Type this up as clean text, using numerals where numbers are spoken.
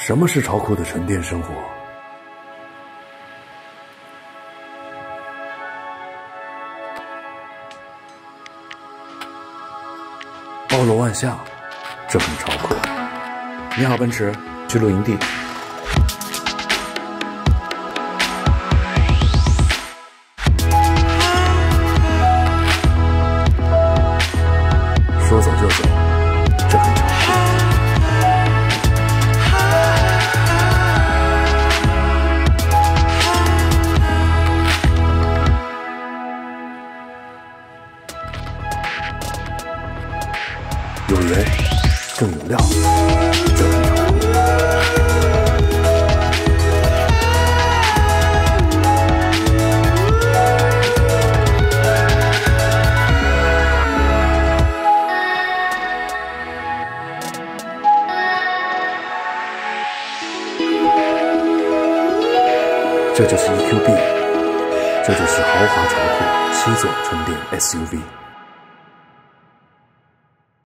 什么是潮酷的沉淀生活？包罗万象，这很潮酷。你好，奔驰，去露营地。说走就走，这很潮酷。有人更有料，这很潮酷。这就是 EQB， 这就是豪华潮酷7座纯电 SUV。